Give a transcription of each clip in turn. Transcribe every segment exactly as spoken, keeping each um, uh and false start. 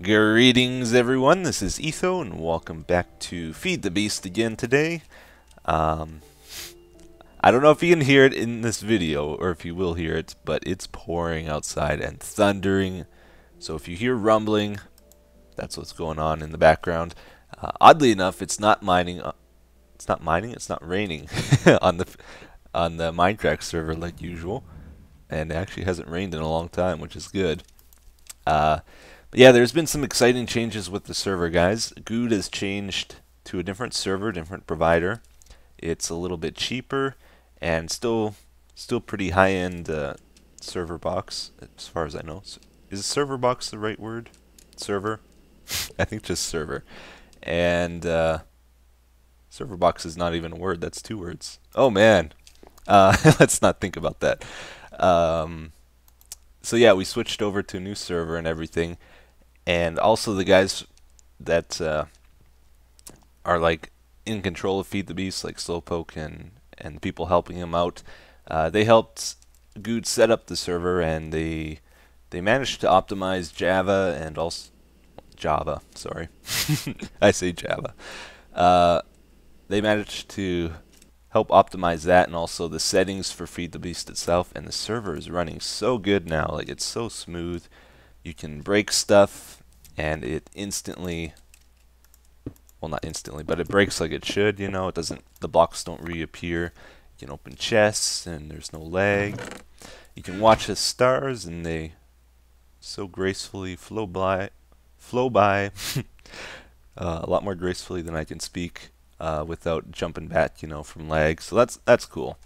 Greetings everyone, this is Etho and welcome back to Feed the Beast again today. Um, I don't know if you can hear it in this video or if you will hear it, but it's pouring outside and thundering. So if you hear rumbling, that's what's going on in the background. Uh, oddly enough, it's not mining. Uh, it's not mining. It's not raining on the on the Minecraft server like usual, and it actually hasn't rained in a long time, which is good. Uh, but yeah, there's been some exciting changes with the server, guys. Good has changed to a different server, different provider. It's a little bit cheaper and still still pretty high-end uh, server box, as far as I know. Is server box the right word? Server? I think just server. And uh, server box is not even a word. That's two words. Oh man, uh, let's not think about that. Um, so yeah, we switched over to a new server and everything. And also the guys that uh, are like in control of Feed the Beast, like Slowpoke and and people helping him out, uh, they helped Good set up the server, and they they managed to optimize Java and also Java. Sorry, I say Java. Uh, they managed to help optimize that and also the settings for Feed the Beast itself, and the server is running so good now. Like, it's so smooth. You can break stuff and it instantly, well, not instantly, but it breaks like it should, you know. It doesn't, the blocks don't reappear. You can open chests and there's no lag. You can watch the stars and they so gracefully flow by, flow by, uh, a lot more gracefully than I can speak uh, without jumping back, you know, from lag. So that's that's cool.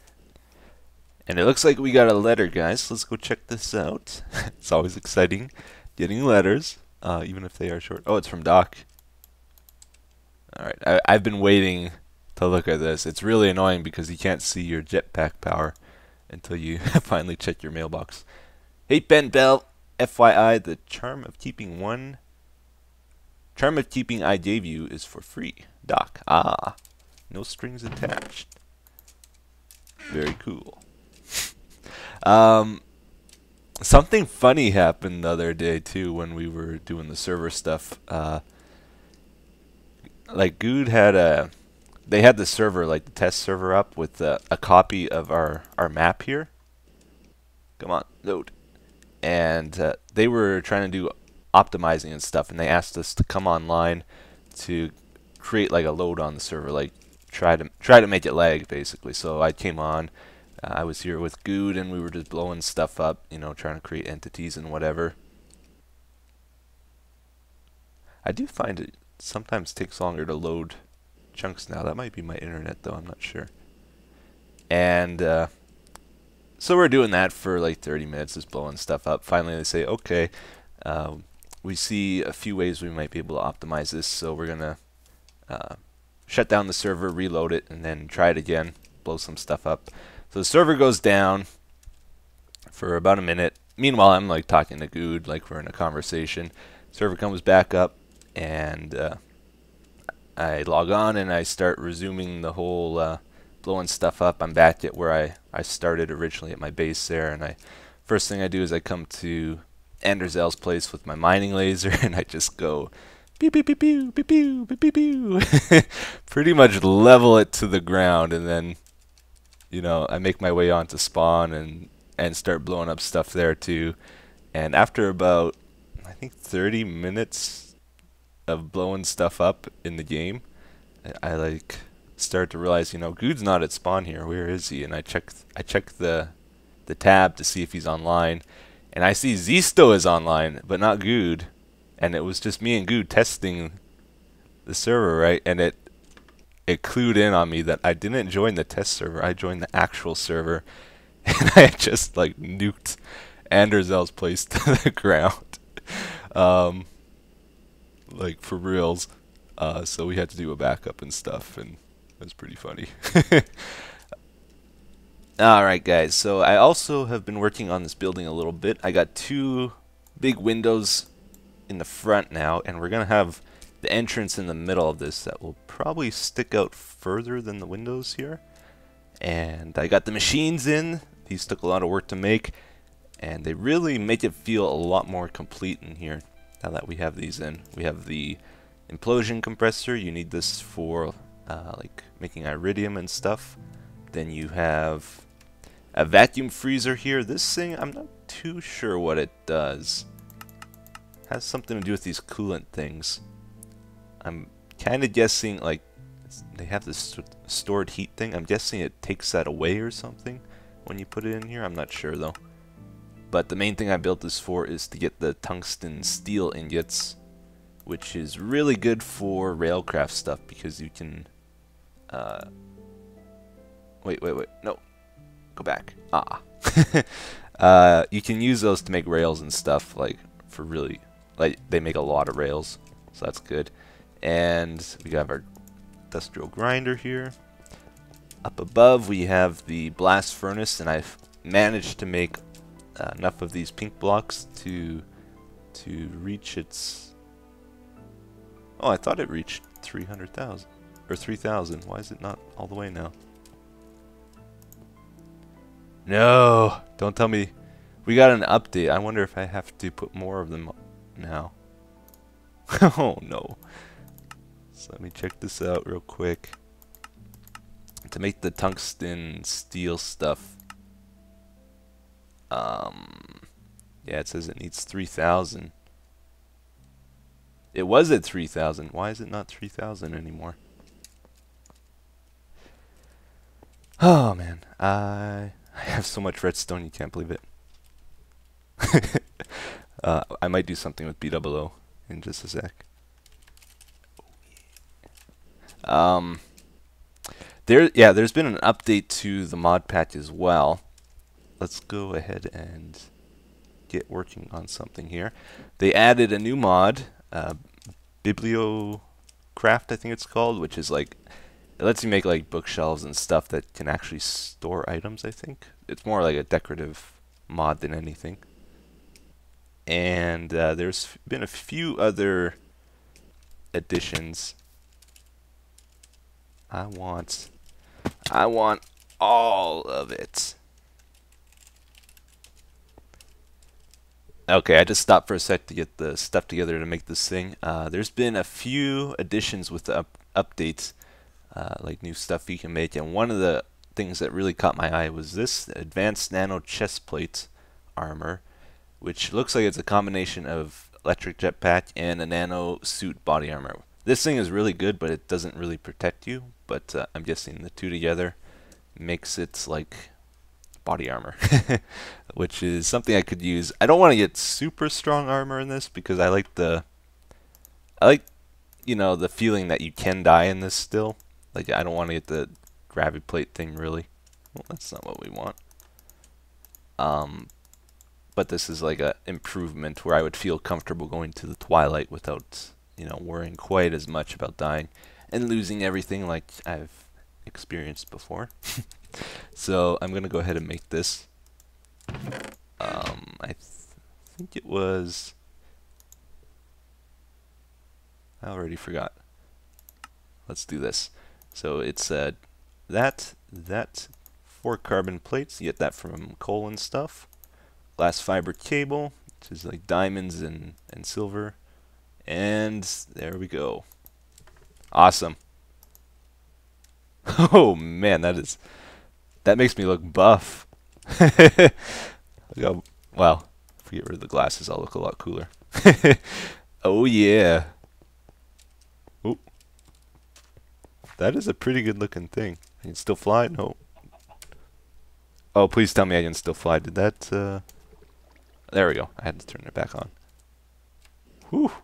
And it looks like we got a letter, guys. Let's go check this out. It's always exciting getting letters, uh, even if they are short. Oh, it's from Doc. Alright, I I've been waiting to look at this. It's really annoying because you can't see your jetpack power until you finally check your mailbox. Hey, Ben Bell, F Y I, the charm of keeping one... Charm of keeping I gave you is for free. Doc. Ah, no strings attached. Very cool. Um, something funny happened the other day too when we were doing the server stuff. Uh, like Good had a, they had the server, like the test server up with a, a copy of our our map here. Come on, load. And uh, they were trying to do optimizing and stuff, and they asked us to come online to create like a load on the server, like try to try to make it lag basically. So I came on. Uh, I was here with Good, and we were just blowing stuff up, you know, trying to create entities and whatever. I do find it sometimes takes longer to load chunks now. That might be my internet, though. I'm not sure. And uh, so we're doing that for like thirty minutes, just blowing stuff up. Finally, they say, okay, uh, we see a few ways we might be able to optimize this, so we're going to uh, shut down the server, reload it, and then try it again, blow some stuff up. So the server goes down for about a minute. Meanwhile, I'm like talking to Good, like we're in a conversation. Server comes back up, and uh, I log on and I start resuming the whole uh, blowing stuff up. I'm back at where I, I started originally at my base there, and I first thing I do is I come to Anderzel's place with my mining laser, and I just go pew pew pew pew pew pew pew pew pew. Pretty much level it to the ground, and then, you know, I make my way onto spawn and and start blowing up stuff there too. And after about, I think, thirty minutes of blowing stuff up in the game, I, I like start to realize, you know, Good's not at spawn here. Where is he? And I check I check the the tab to see if he's online, and I see Zisto is online, but not Good. And it was just me and Good testing the server, right? And it it clued in on me that I didn't join the test server. I joined the actual server, and I just like nuked Anderzel's place to the ground, um, like for reals. Uh, so we had to do a backup and stuff, and it was pretty funny. Alright guys, so I also have been working on this building a little bit. I got two big windows in the front now, and we're going to have the entrance in the middle of this that will probably stick out further than the windows here. And I got the machines in. These took a lot of work to make, and they really make it feel a lot more complete in here. now that we have these in. We have the implosion compressor. You need this for uh, like making iridium and stuff. Then you have a vacuum freezer here. This thing, I'm not too sure what it does. It has something to do with these coolant things. I'm kind of guessing, like, it's, they have this st stored heat thing. I'm guessing it takes that away or something when you put it in here. I'm not sure though. But the main thing I built this for is to get the tungsten steel ingots, which is really good for railcraft stuff because you can... Uh, wait, wait, wait. No. Go back. Ah. uh, you can use those to make rails and stuff, like, for really... Like, they make a lot of rails, so that's good. And we have our industrial grinder here. Up above, we have the blast furnace, and I've managed to make uh, enough of these pink blocks to to reach its... Oh, I thought it reached three hundred thousand. Or three thousand. Why is it not all the way now? No! Don't tell me. We got an update. I wonder if I have to put more of them now. Oh no. So let me check this out real quick. To make the tungsten steel stuff. Um, yeah, it says it needs three thousand. It was at three thousand. Why is it not three thousand anymore? Oh man, I I have so much redstone you can't believe it. uh, I might do something with B double O in just a sec. Um, there, yeah, there's been an update to the mod patch as well. Let's go ahead and get working on something here. They added a new mod, uh, Bibliocraft, I think it's called, which is like, it lets you make like bookshelves and stuff that can actually store items, I think. It's more like a decorative mod than anything. And uh, there's been a few other additions. I want, I want all of it. Okay, I just stopped for a sec to get the stuff together to make this thing. Uh, there's been a few additions with the up updates, uh, like new stuff you can make, and one of the things that really caught my eye was this advanced nano chest plate armor, which looks like it's a combination of electric jetpack and a nano suit body armor. This thing is really good, but it doesn't really protect you, but uh, I'm guessing the two together makes it like body armor, which is something I could use. I don't want to get super strong armor in this because I like the, I like, you know, the feeling that you can die in this still. Like, I don't want to get the gravity plate thing really. Well, that's not what we want. Um, but this is like a improvement where I would feel comfortable going to the twilight without, you know, worrying quite as much about dying and losing everything like I've experienced before. So I'm gonna go ahead and make this. Um, I th think it was. I already forgot. Let's do this. So it's uh, that that four carbon plates. You get that from coal and stuff. Glass fiber cable, which is like diamonds and and silver, and there we go. Awesome. Oh man, that is. That makes me look buff. Look how, well, if we get rid of the glasses, I'll look a lot cooler. Oh yeah. Oh, that is a pretty good looking thing. I can still fly? No. Oh, please tell me I can still fly. Did that, uh... There we go. I had to turn it back on. Whew.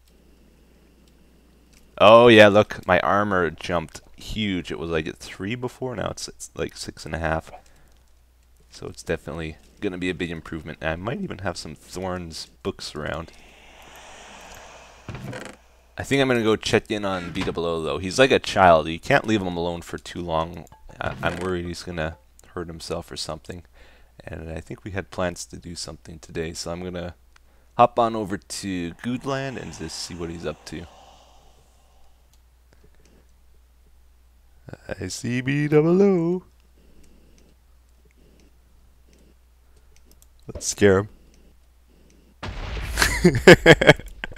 Oh yeah, look, my armor jumped huge. It was like at three before, now it's, it's like six and a half. So it's definitely gonna be a big improvement. And I might even have some Thorns books around. I think I'm gonna go check in on B double O though. He's like a child. You can't leave him alone for too long. I I'm worried he's gonna hurt himself or something. And I think we had plans to do something today, so I'm gonna hop on over to Goodland and just see what he's up to. I see B double O. Let's scare him.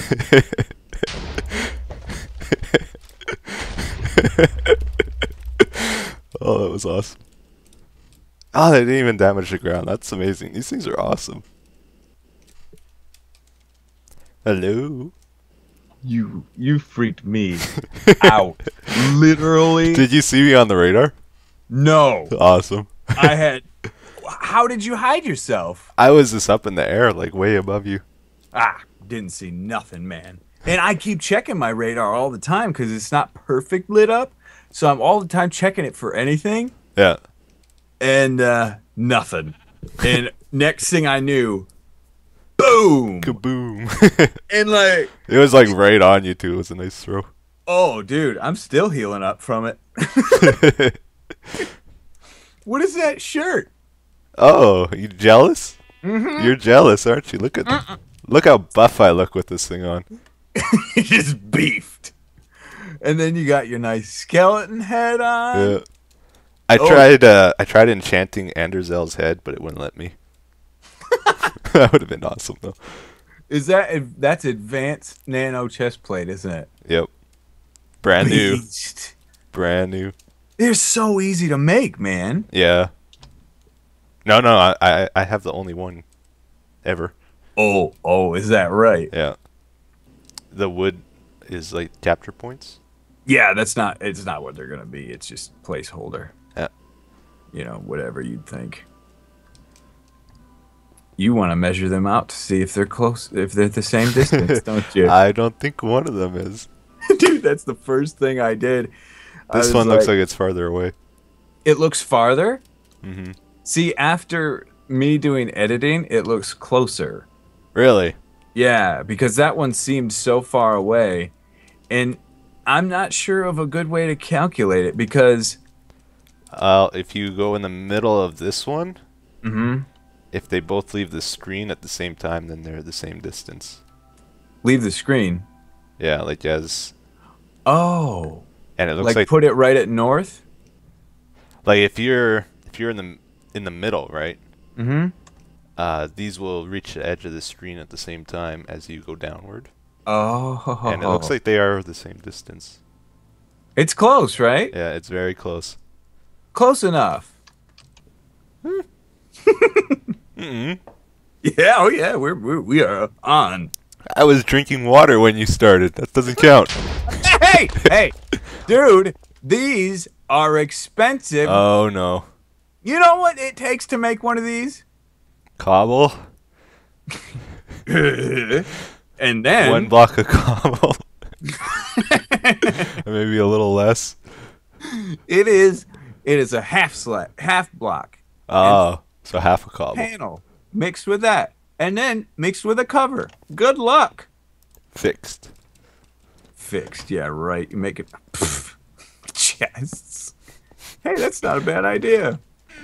Oh, that was awesome. Oh, they didn't even damage the ground. That's amazing. These things are awesome. Hello? You you freaked me out. Literally. Did you see me on the radar? No. Awesome. I had. How did you hide yourself? I was just up in the air, like way above you. Ah, didn't see nothing, man. And I keep checking my radar all the time because it's not perfect lit up. So I'm all the time checking it for anything. Yeah. And uh, nothing. And next thing I knew, boom! Kaboom. And like, It was like right on you too. It was a nice throw. oh, dude, I'm still healing up from it. What is that shirt? Oh, you jealous? Mm-hmm. You're jealous, aren't you? Look at look how buff I look with this thing on. Just beefed. And then you got your nice skeleton head on. Yeah. I Oh. tried uh I tried enchanting Anderzel's head, but it wouldn't let me. That would have been awesome though. Is that that's advanced nano chest plate, isn't it? Yep. Brand new. Beast. Brand new. They're so easy to make, man. Yeah. No, no, I, I I have the only one ever. Oh, oh, is that right? Yeah. The wood is like chapter points. Yeah, that's not. It's not what they're gonna be. It's just placeholder. Yeah. You know, whatever you'd think. You want to measure them out to see if they're close, if they're the same distance, don't you? I don't think one of them is. Dude, that's the first thing I did. I This was one looks like it's farther away. it looks farther. Mm-hmm. See, after me doing editing, it looks closer. Really? Yeah, because that one seemed so far away, and I'm not sure of a good way to calculate it because. Uh, if you go in the middle of this one, Mm-hmm. if they both leave the screen at the same time, then they're the same distance. Leave the screen. Yeah, like as, Oh. and it looks Like, like, put it right at north. like if you're if you're in the in the middle, right? Mm-hmm. Uh, these will reach the edge of the screen at the same time as you go downward, Oh. and it looks like they are the same distance. It's close, right? Yeah, it's very close. Close enough. Mm-mm. Yeah. Oh, yeah. We're, we're we are on. I was drinking water when you started. That doesn't count. Hey, hey, dude. These are expensive. Oh no, You know what it takes to make one of these? cobble. And then One block of cobble. Maybe a little less. it is it is a half slat, half block Oh, so half a cobble. panel mixed with that, and then mixed with a cover. Good luck. Fixed. Fixed, yeah, right. You make it pff, chests. Hey, that's not a bad idea.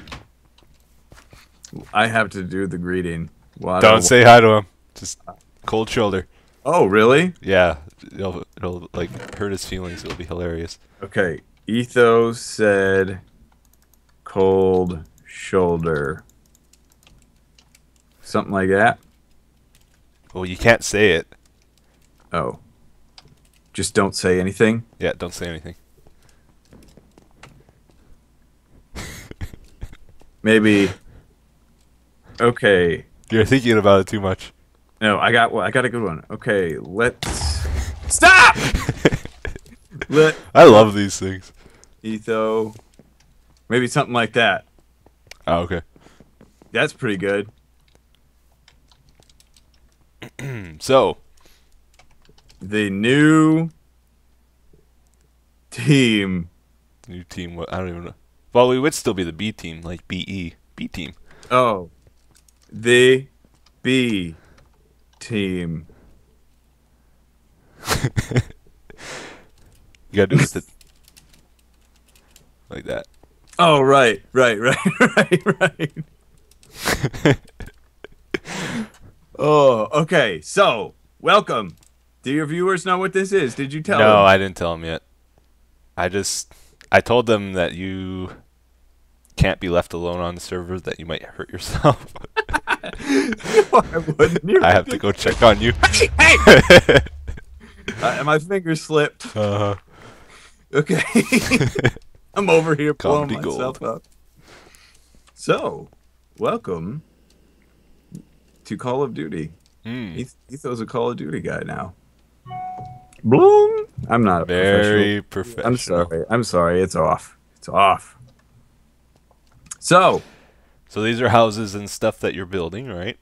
I have to do the greeting. Well, I Don't say hi to him. Just cold shoulder. Oh, really? Yeah, it'll, it'll like hurt his feelings. It'll be hilarious. Okay. Ethos said cold shoulder. Something like that. Well, you can't say it. Oh. Just don't say anything. Yeah, don't say anything. Maybe. Okay. You're thinking about it too much. No, I got well, I got a good one. Okay, let's stop. Let I love these things. Etho. Maybe something like that. Oh, okay. That's pretty good. So, The new team. new team. What I don't even know. Well, we would still be the B team, like B E, B team. Oh. The B team. You gotta do it with it like that. Oh, right, right, right, right, right. Oh, okay. So, welcome. Do your viewers know what this is? Did you tell No, them? I didn't tell them yet. I just I told them that you can't be left alone on the server, that you might hurt yourself. I wouldn't. You're I have to go check on you. Hey! uh, my finger slipped. Uh-huh. Okay. I'm over here blowing Comedy myself gold. up. So, welcome to Call of Duty. Mm, Eth- Etho's a Call of Duty guy now. Bloom. I'm not a very professional. professional. I'm sorry. I'm sorry. It's off. It's off. So, So these are houses and stuff that you're building, right?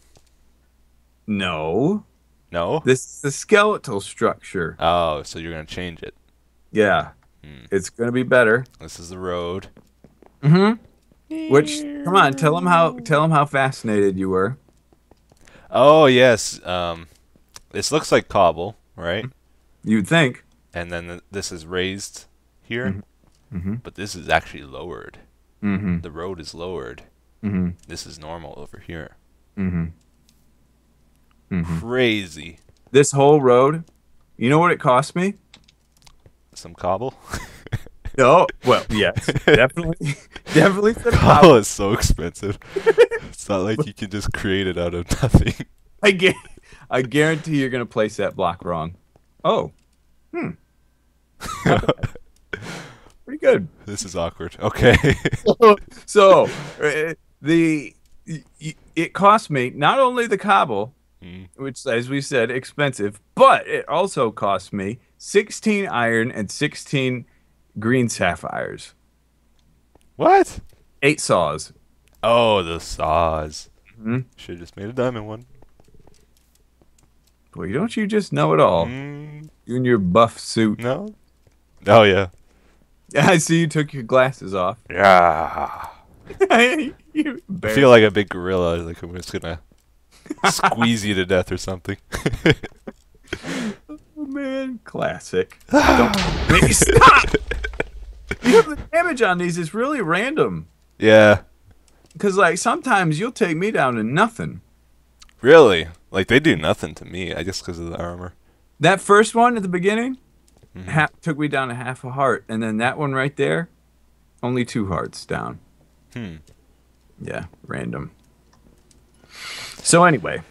no. No? This is the skeletal structure. Oh, so you're going to change it. Yeah. Hmm. It's going to be better. This is the road. Mm-hmm. Which, come on, tell them how tell them how fascinated you were. Oh, yes. Um, this looks like cobble, right? You'd think. And then th- this is raised here. Mm-hmm. Mm-hmm. But this is actually lowered. Mm-hmm. The road is lowered. Mm-hmm. This is normal over here. Mm-hmm. Mm-hmm. Crazy. This whole road, you know what it cost me? Some cobble? No. Well, yes, definitely, definitely. Some Cobble cobble. is so expensive. It's not like you can just create it out of nothing. I gu- I guarantee you're gonna place that block wrong. Oh, hmm. Pretty good. This is awkward. Okay. So uh, the y- y- it cost me not only the cobble, Mm. which, as we said, expensive, but it also cost me sixteen iron and sixteen green sapphires, What? eight saws. Oh, the saws. Mhm. Should have just made a diamond one. Boy, don't you just know it all? Mm, You in your buff suit. no? Oh, yeah. I see you took your glasses off. Yeah. You I feel like a big gorilla. Like I'm just gonna squeeze you to death or something. Oh, man, classic. Don't make me stop. You know, the damage on these is really random. Yeah. Because, like, sometimes you'll take me down to nothing. Really? Like they do nothing to me. I guess because of the armor. That first one at the beginning Mhm. ha- took me down to half a heart. And then that one right there, only two hearts down. Hmm. Yeah, random. So, anyway,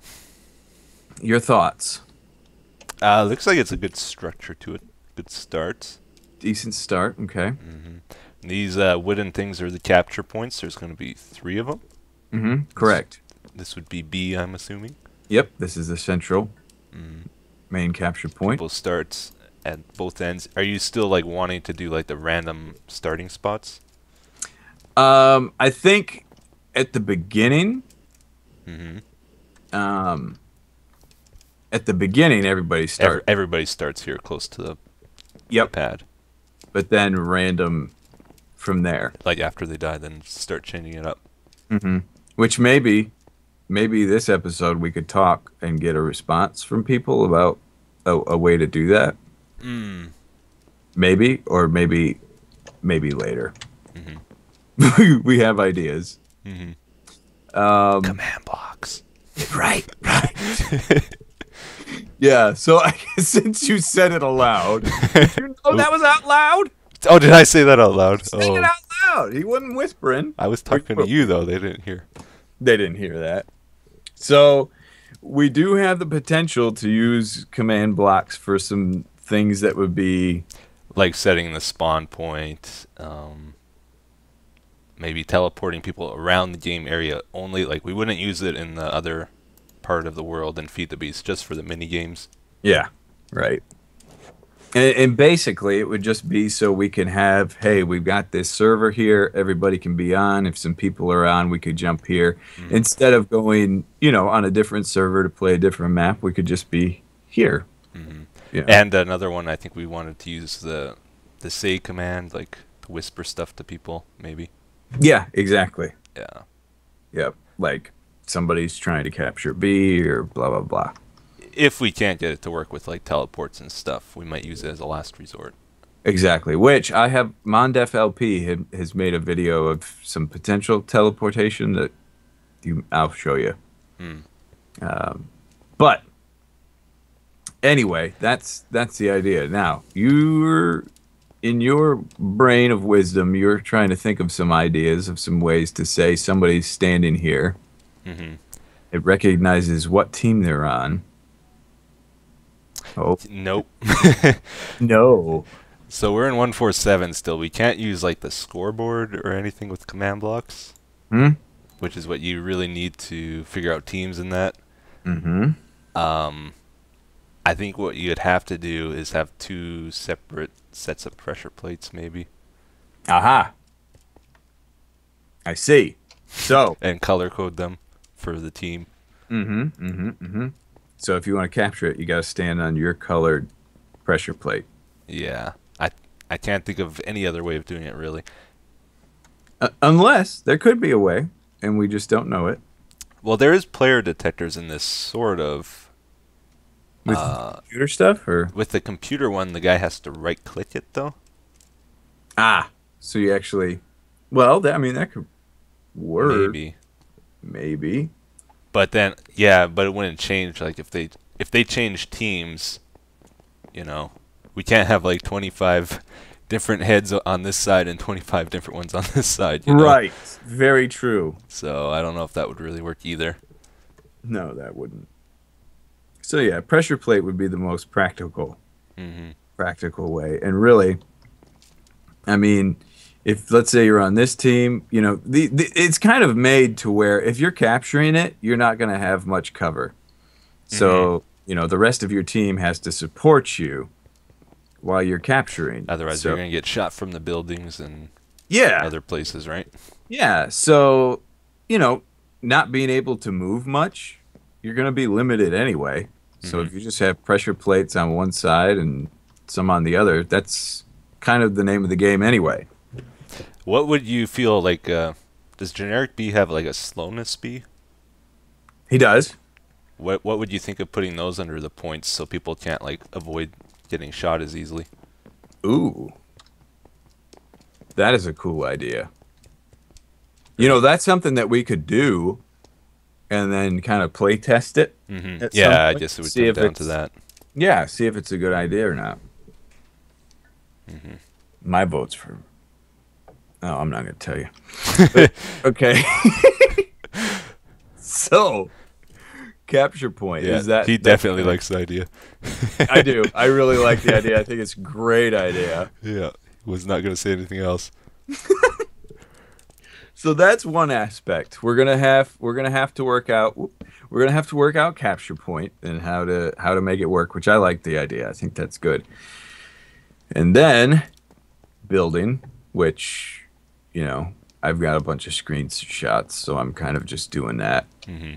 your thoughts. Uh, looks like it's a good structure to it. Good start. Decent start, okay. hmm These uh, wooden things are the capture points. There's going to be three of them. Mm-hmm. Correct. This would be B, I'm assuming. Yep, this is the central Mm. main capture point. People starts at both ends. Are you still like wanting to do like the random starting spots? Um, I think at the beginning, Mm-hmm. um, at the beginning, everybody Every, start. everybody starts here close to the Yep, pad. but then random from there. Like after they die, then start changing it up. Mm-hmm. Which maybe, maybe this episode we could talk and get a response from people about a, a way to do that. Mm. Maybe, or maybe, maybe later. Mm-hmm. We have ideas. Mm-hmm. Um, Command blocks. right, right. Yeah. So I guess since you said it aloud, did you know that was out loud? Oh, did I say that out loud? Saying it Oh, out loud. He wasn't whispering. I was talking to you though. They didn't hear. They didn't hear that. So we do have the potential to use command blocks for some things that would be Like setting the spawn point. Um, maybe teleporting people around the game area only. Like we wouldn't use it in the other part of the world and Feed the Beast, just for the mini games. yeah, right. And, and basically, it would just be so we can have, hey, we've got this server here. Everybody can be on. If some people are on, we could jump here. Mhm. Instead of going, you know, on a different server to play a different map, we could just be here. hmm Yeah. And another one, I think we wanted to use the the say command, like to whisper stuff to people, maybe. Yeah, exactly. Yeah. Yep. Like somebody's trying to capture B or blah, blah, blah. If we can't get it to work with like teleports and stuff, we might use it as a last resort. Exactly. Which I have, Mondef L P had, has made a video of some potential teleportation that you, I'll show you. Hmm. Um, but anyway, that's that's the idea. Now, you're in your brain of wisdom, you're trying to think of some ideas of some ways to say somebody's standing here. Mm-hmm. It recognizes what team they're on. Oh, Nope. no. So we're in one four seven still. We can't use like the scoreboard or anything with command blocks, Hmm? which is what you really need to figure out teams in that. Mm-hmm. Um, I think what you'd have to do is have two separate sets of pressure plates, maybe, Aha. I see. So. and color code them for the team. Mm-hmm. Mm-hmm. Mm-hmm. So if you want to capture it, you got to stand on your colored pressure plate. Yeah, I I can't think of any other way of doing it really. Uh, unless there could be a way, and we just don't know it. Well, there is player detectors in this sort of. With Uh, computer stuff, or with the computer one, the guy has to right click it though. ah, so you actually, well, that, I mean that could work, Maybe. maybe. But then, yeah, but it wouldn't change. Like if they if they change teams, you know, we can't have like twenty-five different heads o- on this side and twenty-five different ones on this side. You know? Right, very true. So I don't know if that would really work either. No, that wouldn't. So yeah, pressure plate would be the most practical, Hmm. practical way, and really, I mean, if let's say you're on this team, you know, the, the it's kind of made to where if you're capturing it, you're not going to have much cover. So, you know, the rest of your team has to support you while you're capturing. Otherwise, So- you're gonna get shot from the buildings and yeah, other places, right? yeah. So, you know, not being able to move much, you're going to be limited anyway. So Mhm. if you just have pressure plates on one side and some on the other, that's kind of the name of the game anyway. What would you feel like? Uh, does generic B have like a slowness B? He does. What What would you think of putting those under the points so people can't like avoid getting shot as easily? Ooh. That is a cool idea. You know, that's something that we could do and then kind of play test it. Hmm. At some Yeah, I point, guess it would see come if down to it's- that. Yeah, see if it's a good idea or not. Hmm. My vote's for. Oh, I'm not going to tell you. But- okay. So, capture point Yeah, is that he that- definitely likes the idea. I do. I really like the idea. I think it's a great idea. Yeah, was not gonna say anything else. So that's one aspect. We're gonna have we're gonna have to work out. We're gonna have to work out capture point and how to how to make it work. Which I like the idea. I think that's good. And then building, which you know I've got a bunch of screenshots, so I'm kind of just doing that. Hmm.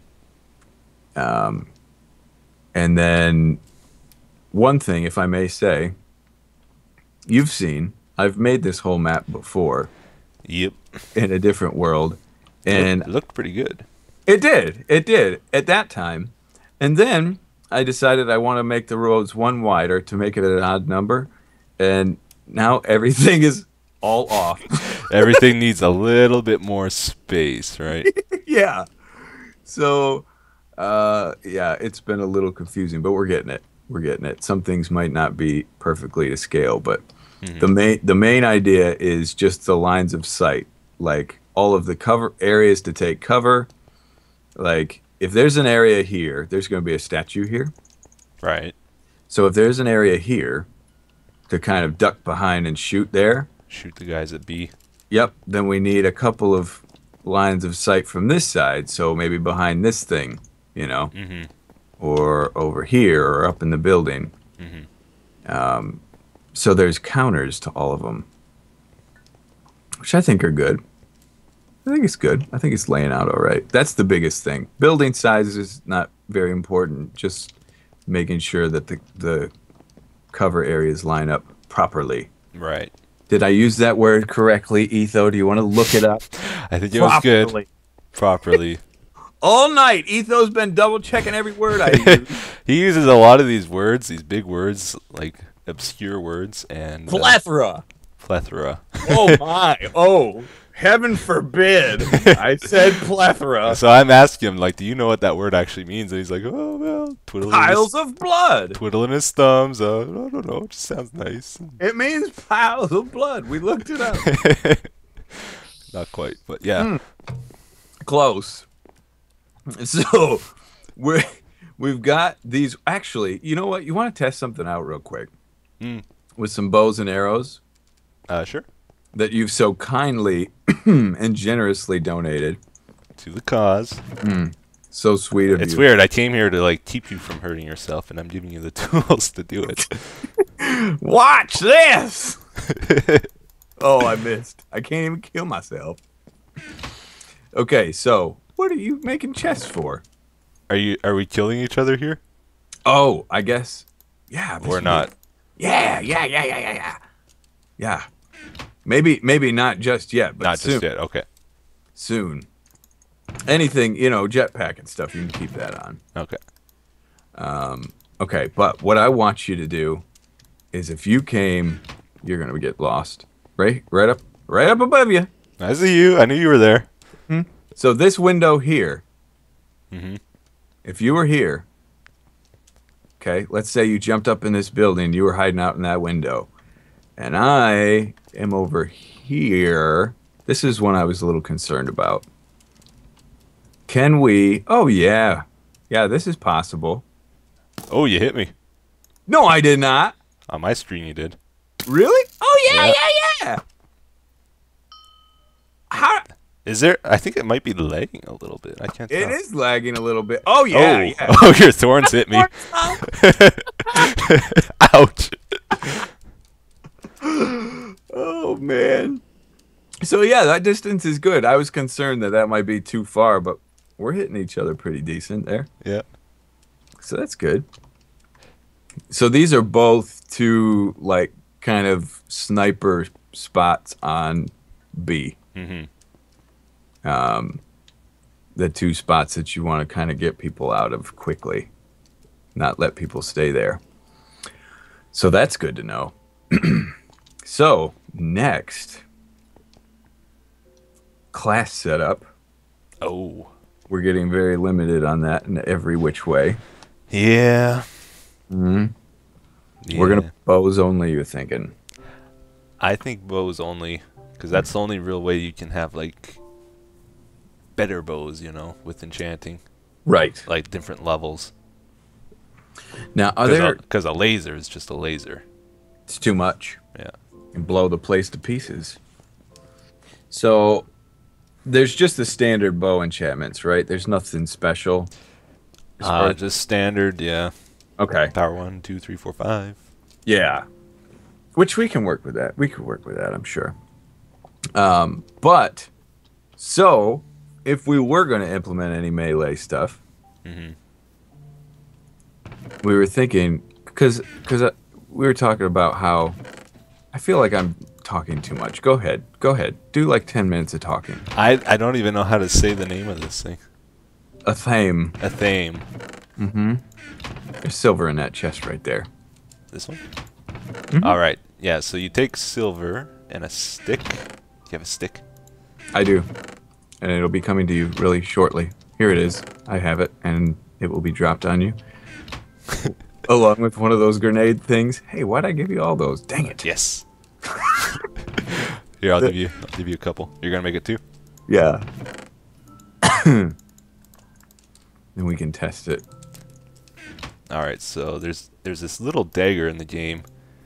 Um, and then one thing, if I may say, you've seen I've made this whole map before Yep, in a different world, and it looked pretty good. it did. It did at that time. And then I decided I want to make the roads one wider to make it an odd number. And now everything is all off. Everything needs a little bit more space, right? Yeah. So, uh, yeah, it's been a little confusing, but we're getting it. We're getting it. Some things might not be perfectly to scale, but Mhm. the main the main idea is just the lines of sight, like all of the cover areas to take cover. Like if there's an area here, there's going to be a statue here. Right. So if there's an area here to kind of duck behind and shoot there, Shoot the guys at B. yep, then we need a couple of lines of sight from this side. So maybe behind this thing, you know, Hmm. or over here or up in the building. Hmm. Um, so there's counters to all of them, which I think are good. I think it's good. I think it's laying out all right. That's the biggest thing. Building size is not very important. Just making sure that the, the cover areas line up properly. Right. Did I use that word correctly, Etho? Do you want to look it up? I think it was good. Properly. Properly. All night, Etho's been double checking every word I use. He uses a lot of these words, these big words, like obscure words, and uh, Plethora. plethora. Oh my. Oh, heaven forbid. I said plethora. So I'm asking him, like, do you know what that word actually means? And he's like, oh, well, twiddling Piles his, of blood. twiddling his thumbs. Uh, I don't know. It just sounds nice. It means piles of blood. We looked it up. Not quite, but yeah. Mm. Close. So we're we've got these. Actually, you know what? You want to test something out real quick Mm. with some bows and arrows Uh, sure. that you've so kindly and generously donated. To the cause. So sweet of It's you. weird. I came here to like keep you from hurting yourself, and I'm giving you the tools to do it. Watch this. Oh, I missed. I can't even kill myself. Okay, so what are you making chests for? Are you? Are we killing each other here? Oh, I guess. Yeah. this Or would not? be- Yeah, yeah, yeah, yeah, yeah, yeah. Yeah. Maybe, maybe not just yet, but Not soon. just yet. Okay. Soon. Anything, you know, jetpack and stuff, you can keep that on. Okay. Okay, but what I want you to do is if you came, you're gonna get lost. Right, right up, right up above you. I see you. I knew you were there. So this window here, Mhm. if you were here, okay, let's say you jumped up in this building, you were hiding out in that window, and I am over here. This is one I was a little concerned about. Can we? Oh yeah, yeah, this is possible. Oh, you hit me. No, I did not. On my screen, you did. Really? Oh yeah, Yeah. yeah, yeah. How? Is there? I think it might be lagging a little bit. I can't It tell. is lagging a little bit. Oh yeah, oh. yeah. Oh, your thorns hit me. Ouch. Oh man. So yeah, that distance is good. I was concerned that that might be too far, but we're hitting each other pretty decent there. Yeah. So that's good. So these are both two like kind of sniper spots on B. Mhm. Um, the two spots that you want to kind of get people out of quickly, not let people stay there. So that's good to know. So next, class setup. Oh. We're getting very limited on that in every which way. Yeah. Mm-hmm. Yeah. We're gonna bows only. You're thinking? I think bows only, because that's the only real way you can have like better bows, you know, with enchanting, Right. like different levels. Now, are Because there? a, 'cause a laser is just a laser. It's too much. Yeah. And blow the place to pieces. So there's just the standard bow enchantments, right? There's nothing special. as far Uh, as- just standard, yeah. okay. Power one, two, three, four, five. Yeah. Which we can work with that. We could work with that, I'm sure. Um, but so if we were going to implement any melee stuff, Mm-hmm. we were thinking because because uh, we were talking about how I feel like I'm talking too much. Go ahead. Go ahead. Do like ten minutes of talking. I I don't even know how to say the name of this thing. A theme. A theme. Mm-hmm. There's silver in that chest right there. This one? Mhm. All right. Yeah, so you take silver and a stick. Do you have a stick? I do. And it'll be coming to you really shortly. Here it is. I have it, and it will be dropped on you. Along with one of those grenade things. Hey, why'd I give you all those? Dang it. Yes. Here, I'll give you I'll give you a couple. You're gonna make it two? Yeah. Then we can test it. Alright, so there's there's this little dagger in the game.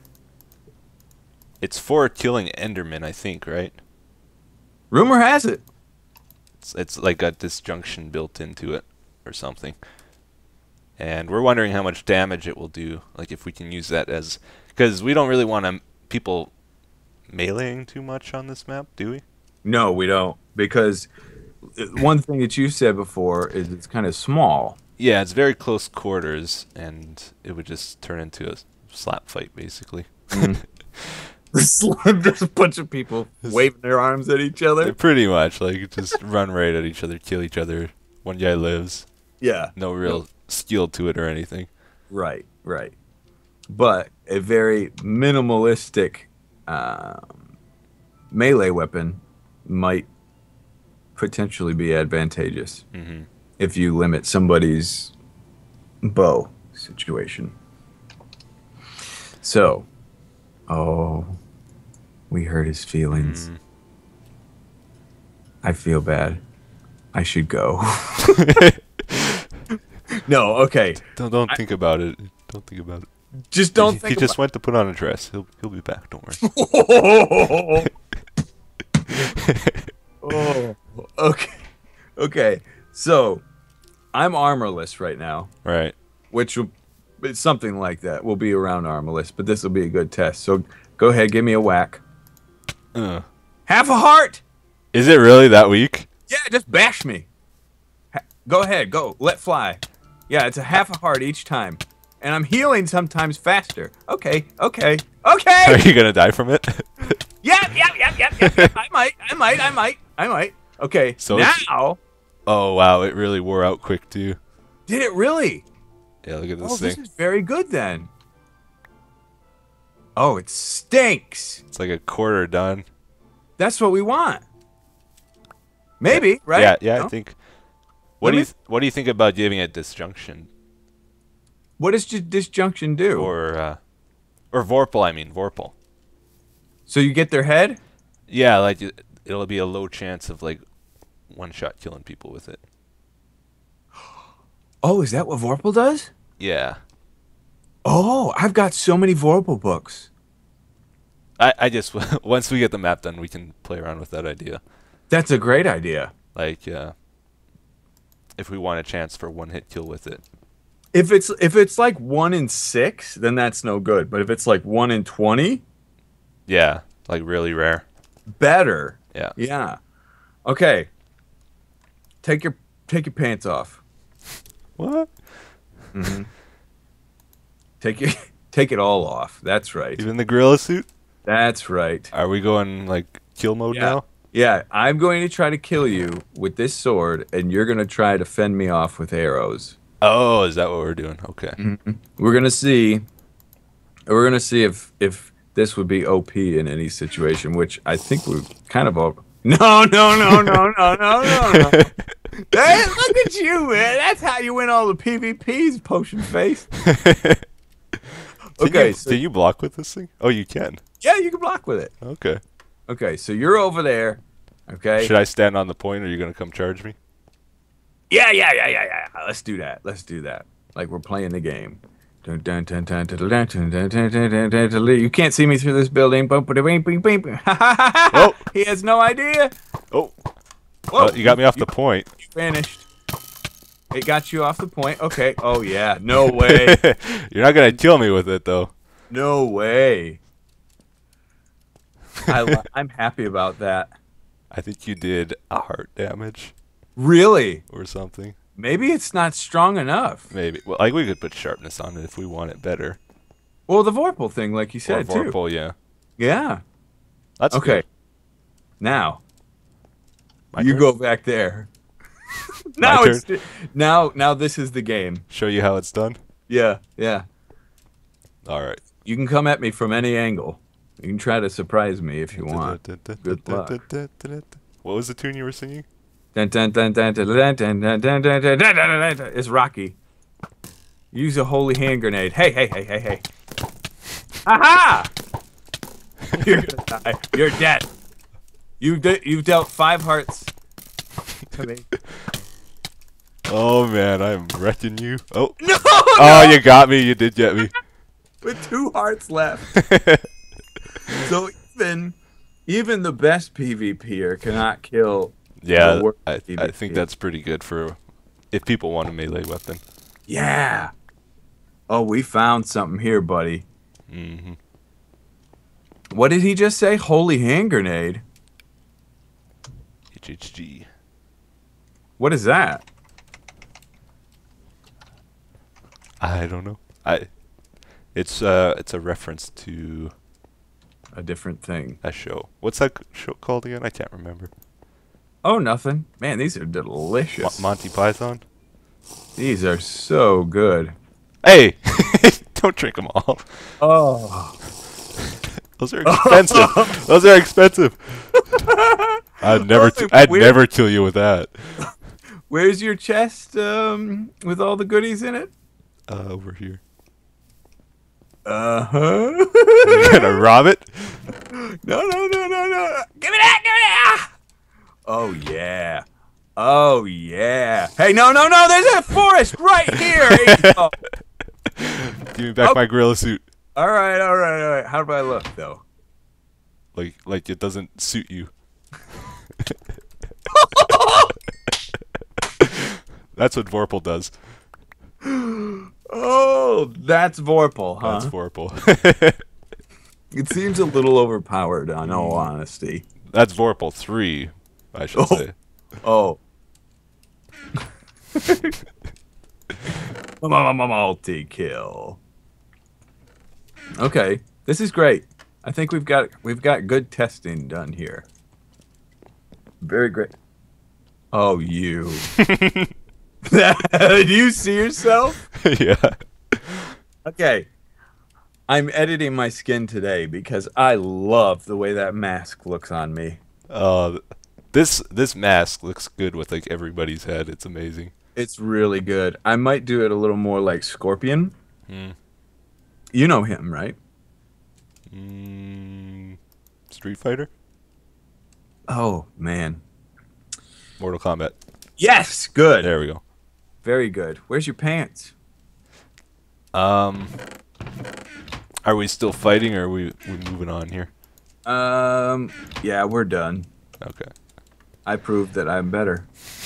It's for killing Endermen, I think, right? Rumor has it. It's, it's like got disjunction built into it or something. And we're wondering how much damage it will do, like if we can use that as... Because we don't really want to people meleeing too much on this map, do we? No, we don't. Because uh, one thing that you said before is it's kind of small. Yeah, it's very close quarters, and it would just turn into a slap fight, basically. Just a bunch of people waving their arms at each other. Pretty much, like, just run right at each other, kill each other. One guy lives. Yeah. No real skill to it or anything. Right, right. But a very minimalistic um, melee weapon might potentially be advantageous Mm-hmm. if you limit somebody's bow situation. So, oh, we hurt his feelings. Mm. I feel bad. I should go. No, okay. Don't don't I- think about it. Don't think about it. Just don't he, think he just about went to put on a dress. He'll he'll be back. Don't worry. Oh, okay. Okay. So, I'm armorless right now, Right. which will it's something like that. We'll be around armorless, but this will be a good test. So, go ahead, give me a whack. Uh. Half a heart. Is it really that weak? Yeah, just bash me. Ha- go ahead, go. Let fly. Yeah, it's a half a heart each time. And I'm healing sometimes faster. Okay, okay, Are okay. you gonna die from it? Yep, yep, yep, yep, yep, yep. I might, I might, I might, I might. Okay, So so it's- now, Oh wow, it really wore out quick too. did it really? Yeah, look at this Oh, thing. this is very good then. Oh, it stinks. It's like a quarter done. That's what we want. Maybe, right? Yeah, yeah, No? I think. What Let do you me- th- What do you think about giving it disjunction What does ju- disjunction do? or uh, or Vorpal? I mean Vorpal. So you get their head? Yeah, like it, it'll be a low chance of like one shot killing people with it. Oh, is that what Vorpal does? Yeah, Oh, I've got so many Vorpal books. I I just once we get the map done, we can play around with that idea. That's a great idea. Like, uh, if we want a chance for one hit kill with it. If it's if it's like one in six, then that's no good. But if it's like one in twenty, Yeah, like really rare. better. Yeah. Yeah. Okay. Take your take your pants off. What? Take your take it all off. That's right. Even the gorilla suit? That's right. Are we going like kill mode Yeah. now? Yeah, I'm going to try to kill you with this sword, and you're going to try to fend me off with arrows. Oh, is that what we're doing? Okay. We're gonna see. We're gonna see if if this would be O P in any situation, which I think we kind of all. No, no, no, no, no, no, no, no. Hey, look at you, man. That's how you win all the P V Ps, potion face. Can Okay, you, so can you block with this thing? Oh, you can. yeah, you can block with it. Okay. Okay, so you're over there. Okay. Should I stand on the point, or are you gonna come charge me? Yeah, yeah, yeah, yeah, yeah. Let's do that. Let's do that. Like we're playing the game. Dun, dun, dun, dun, dun, dun, dun, dun, dun, dun, dun, dun, dun, dun. You can't see me through this building. Bum, ba, da, bing, bing, bing, bing. Oh. He has no idea. Oh, Whoa, uh, you got me off you, the point. you vanished. It got you off the point. Okay. Oh yeah. No way. You're not gonna kill me with it though. No way. I li- I'm happy about that. I think you did a heart damage Really? or something. Maybe it's not strong enough. Maybe. Well, like we could put sharpness on it if we want it better. Well, the Vorpal thing, like you Or said too. Vorpal, yeah. Yeah. That's Okay. good. Now My you turn? go back there. My now turn? it's now now this is the game. Show you how it's done. Yeah, yeah. All right. You can come at me from any angle. You can try to surprise me if you want. Good luck. What was the tune you were singing? Dun, dun, dun, dun, dun, dun, dun, dun, dun, dun, dun, dun, dun, dun. It's Rocky. Use a holy hand grenade. Hey, hey, hey, hey, hey. Aha! You're gonna die. You're dead. You de- you've dealt five hearts to me. Oh man, I'm wrecking you. Oh. No, Oh, you got me. You did get me. with two hearts left. So even even the best PvPer cannot kill. Yeah, the worst I, I PvP. think that's pretty good for if people want a melee weapon. Yeah. Oh, we found something here, buddy. hmm What did he just say? Holy hand grenade. H H G. What is that? I don't know. I. It's uh, it's a reference to A different thing. a show. What's that show called again? I can't remember. Oh, nothing. Man, these are Mo- delicious. Monty Python. These are so good. Hey, don't drink them all. Oh. Those are expensive. Those are expensive. I'd never, Those are t- I'd weird. never kill you with that. Where's your chest um, with all the goodies in it? Uh, over here. Uh-huh. You gonna rob it? No, no, no, no, no. Give me that. Give me that. Oh, yeah. Oh yeah. Hey, no, no, no. There's a forest right here. Oh. Give me back Oh. my gorilla suit. All right, all right, all right. How do I look though? Like like it doesn't suit you. That's what Vorpal does. Oh, that's Vorpal, huh? That's Vorpal. It seems a little overpowered, in all honesty. That's Vorpal three, I should Oh. say. Oh. Multi-kill. Okay, this is great. I think we've got we've got good testing done here. Very great. Oh, you. Do you see yourself? Yeah. Okay. I'm editing my skin today because I love the way that mask looks on me. Uh, this this mask looks good with like everybody's head. It's amazing. It's really good. I might do it a little more like Scorpion. Hmm. You know him, right? Mm, Street Fighter, Oh, man. Mortal Kombat. Yes, good. There we go. Very good. Where's your pants? Um, are we still fighting, or are we we moving on here? Um, yeah, we're done. Okay. I proved that I'm better.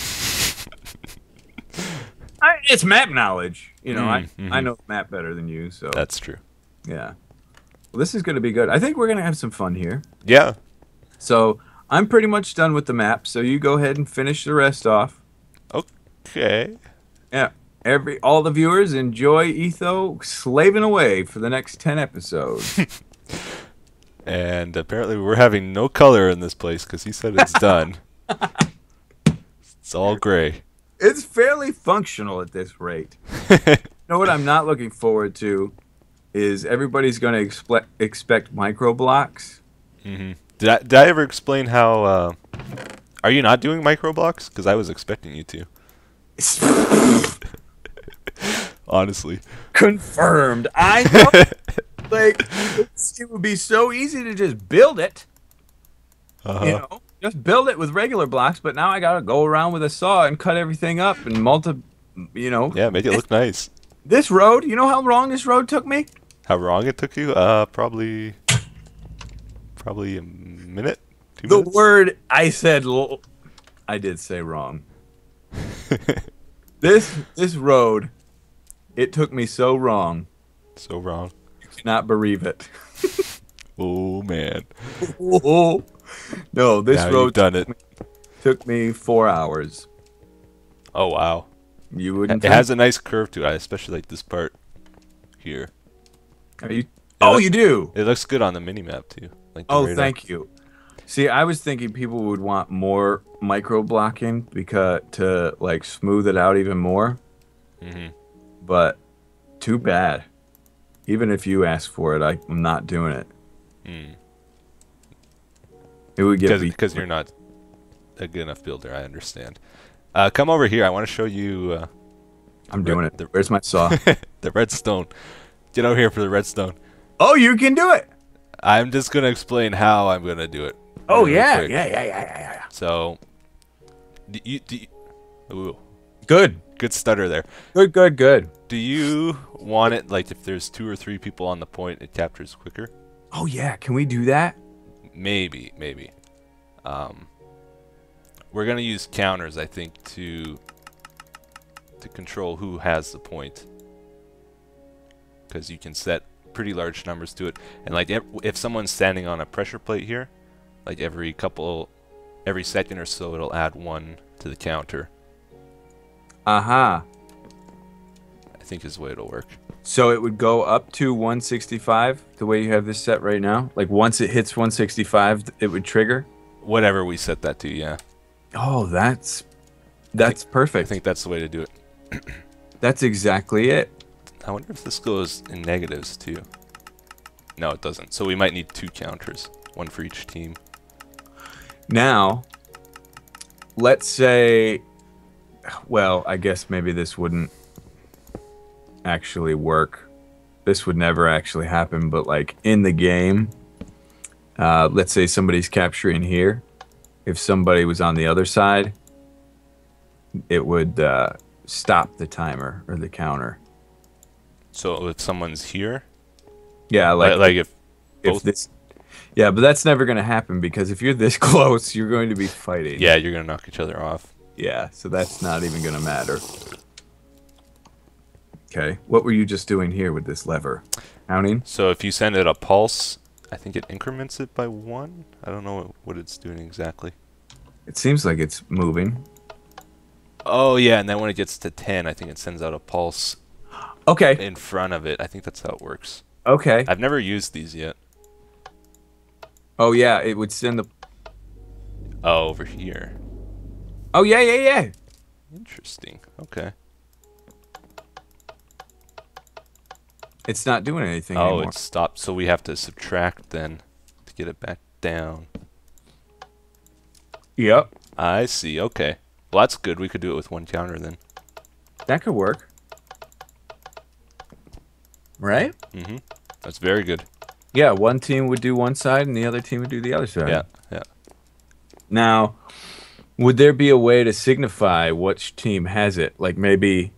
I, it's map knowledge. You know, Mm, I, mhm. I know the map better than you, so That's true. yeah. Well, this is going to be good. I think we're going to have some fun here. Yeah. So I'm pretty much done with the map, so you go ahead and finish the rest off. Okay. Yeah. Every all the viewers enjoy Etho slaving away for the next ten episodes. And apparently we're having no color in this place because he said it's done. It's all gray. It's fairly functional at this rate. You know what I'm not looking forward to is everybody's going to expe- expect micro blocks. hmm Did I did I ever explain how? Uh, are you not doing micro blocks? Because I was expecting you to. Honestly. Confirmed. I know. Like, it's, it would be so easy to just build it. Uh-huh. You know, just build it with regular blocks. But now I gotta go around with a saw and cut everything up and multi. You know. Yeah, make it look nice. This road. You know how long this road took me? How wrong it took you? Uh, probably, probably a minute, two The minutes. word I said. L- I did say wrong. This this road. It took me so wrong. So wrong. You cannot bereave it. Oh man. Oh, no, this Now road you've done it. took me four hours. Oh wow. You It wouldn't. has a nice curve to it. I especially like this part here. Are you? Oh, you do. It looks good on the mini map too. Like the Oh, radar. thank you. See, I was thinking people would want more micro blocking because to like smooth it out even more. Mm-hmm. But too bad. Even if you ask for it, I, I'm not doing it. Mm. It would get Because me. because you're not a good enough builder. I understand. Uh, come over here. I want to show you uh, I'm doing red- it. the- Where's my saw? the redstone. Get over here for the redstone. Oh, you can do it. I'm just gonna explain how I'm gonna do it. Oh really yeah, quick. yeah, yeah, yeah, yeah, yeah. So, do you, do you, ooh, Good, good stutter there. good, good, good. Do you want it like if there's two or three people on the point, it captures quicker? Oh yeah, can we do that? Maybe, maybe. Um, we're gonna use counters, I think, to to control who has the point, because you can set pretty large numbers to it. And like if, if someone's standing on a pressure plate here, like every couple, every second or so, it'll add one to the counter. Uh-huh. I think is the way it'll work. So it would go up to one sixty-five, the way you have this set right now? Like once it hits one sixty-five, it would trigger? Whatever we set that to, yeah. Oh, that's that's perfect. I think that's the way to do it. That's exactly it. I wonder if this goes in negatives too. No, it doesn't. So we might need two counters, one for each team. Now, let's say, well, I guess maybe this wouldn't actually work. This would never actually happen, but like in the game, uh, let's say somebody's capturing here. If somebody was on the other side, it would uh, stop the timer or the counter. So if someone's here, Yeah, like, like like if if both, this. Yeah, but that's never going to happen because if you're this close, you're going to be fighting. yeah, you're gonna knock each other off. Yeah, so that's not even going to matter. Okay, what were you just doing here with this lever? Counting? So if you send it a pulse, I think it increments it by one. I don't know what it's doing exactly. It seems like it's moving. Oh yeah, and then when it gets to ten, I think it sends out a pulse Okay, in front of it. I think that's how it works. okay. I've never used these yet. Oh, yeah, it would send the... Oh, over here. Oh, yeah, yeah, yeah. Interesting. Okay. It's not doing anything Oh, anymore. it stopped. So we have to subtract then to get it back down. Yep. I see. Okay. Well, that's good. We could do it with one counter then. That could work. Right? Mm-hmm. That's very good. Yeah, one team would do one side and the other team would do the other side. Yeah. Yeah. Now, would there be a way to signify which team has it? Like maybe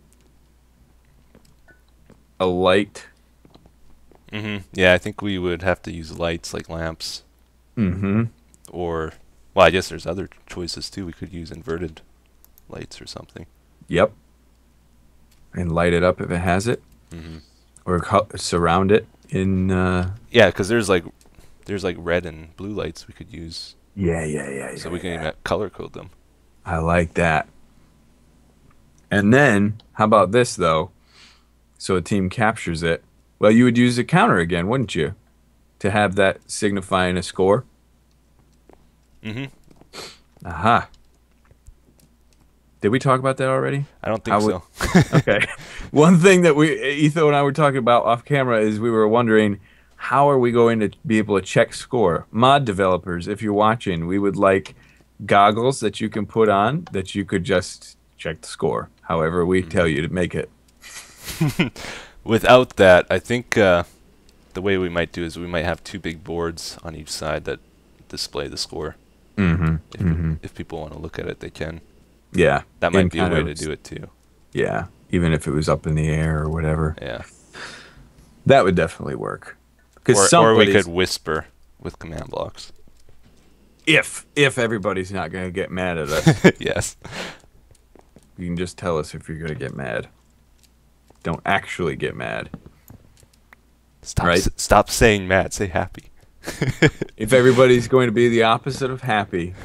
a light? Mm-hmm. Yeah, I think we would have to use lights like lamps. Mm-hmm. Or, well, I guess there's other choices too. We could use inverted lights or something. Yep. And light it up if it has it. Mm-hmm. Or co- surround it in... Uh... Yeah, because there's like there's like red and blue lights we could use. Yeah, yeah, yeah, So yeah, we can yeah. even color code them. I like that. And then, how about this, though? So a team captures it. Well, you would use a counter again, wouldn't you? To have that signifying a score? Mm-hmm. Aha. Did we talk about that already? I don't think I would- so. Okay. One thing that we, Etho and I were talking about off camera is we were wondering, how are we going to be able to check score? Mod developers, if you're watching, we would like goggles that you can put on that you could just check the score, however we tell you to make it. Without that, I think uh, the way we might do is we might have two big boards on each side that display the score. Mm-hmm. If, Mm-hmm. if people want to look at it, they can. Yeah. That might And be a kind way of- to do it too. Yeah. Even if it was up in the air or whatever. Yeah. That would definitely work. Or, Because or we could whisper with command blocks. if if everybody's not going to get mad at us, Yes. you can just tell us if you're going to get mad. Don't actually get mad. Stop. Right. s- stop saying mad. Say happy. If everybody's going to be the opposite of happy,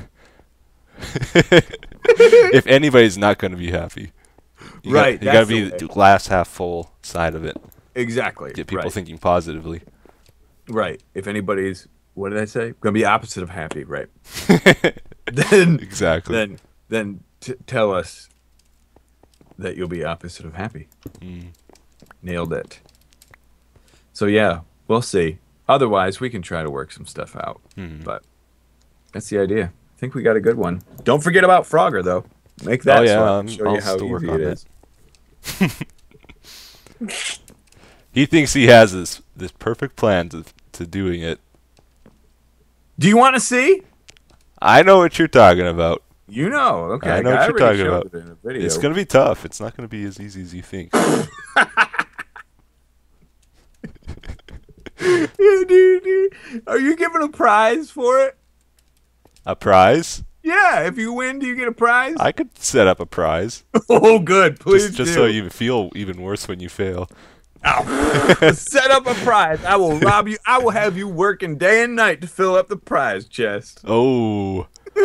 If anybody's not going to be happy, you Right, Got, you got to that's be the the way. glass half full side of it. exactly. Get people right. thinking positively. Right. If anybody's, what did I say? Going to be opposite of happy, right? then, Exactly. then, then t- tell us that you'll be opposite of happy. Mm. Nailed it. So yeah, we'll see. Otherwise, we can try to work some stuff out. Mhm. But that's the idea. I think we got a good one. Don't forget about Frogger, though. Make that Oh, yeah, so I um, can show I'll you how still work easy on it that. is. He thinks he has this this perfect plan to to doing it. Do you want to see? I know what you're talking about. You know. Okay. I know what you're already talking showed about. it in a video. It's gonna be tough. It's not gonna be as easy as you think. Yeah, dude, dude. Are you giving a prize for it? A prize? Yeah. If you win, do you get a prize? I could set up a prize. Oh, good. Please Just, just do. so you feel even worse when you fail. Set up a prize. I will rob you. I will have you working day and night to fill up the prize chest. Oh.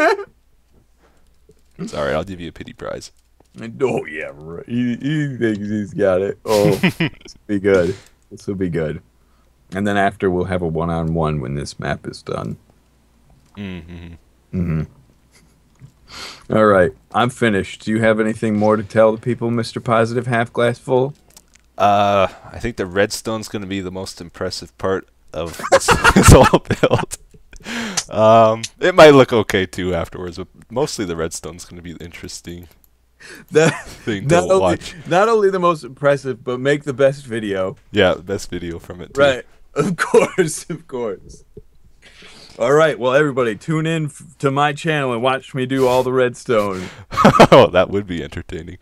It's alright, I'll give you a pity prize. Oh yeah, right. He, he thinks he's got it. Oh, this will be good. This will be good. And then after we'll have a one-on-one when this map is done. Mm-hmm. Mm-hmm. All right, I'm finished. Do you have anything more to tell the people, Mister Positive Half Glass Full? Uh, I think the redstone's going to be the most impressive part of this, this whole build. Um, it might look okay too afterwards, but mostly the redstone's going to be the interesting That, thing to not, only, watch. not only the most impressive, but make the best video. Yeah, the best video from it too. Right. Of course, of course. All right, well, everybody, tune in f to my channel and watch me do all the redstone. Oh, that would be entertaining.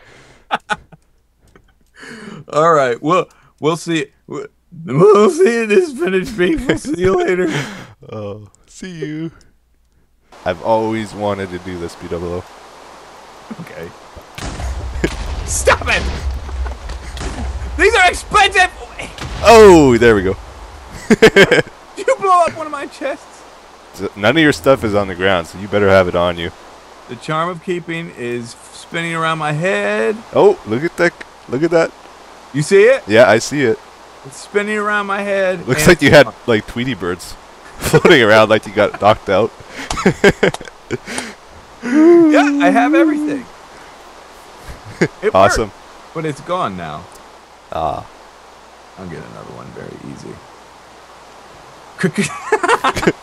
All right, well, we'll see. We'll see this finished beef. We'll see you later. Oh, see you. I've always wanted to do this, B double O. Okay. Stop it! These are expensive! Oh, there we go. Did you blow up one of my chests? None of your stuff is on the ground, so you better have it on you. The charm of keeping is spinning around my head. Oh, look at that. Look at that. You see it? Yeah, I see it. It's spinning around my head. Looks like you had, like, Tweety birds floating around like you got knocked out. Yeah, I have everything. It Awesome. worked, but it's gone now. Ah. I'll get another one very easy.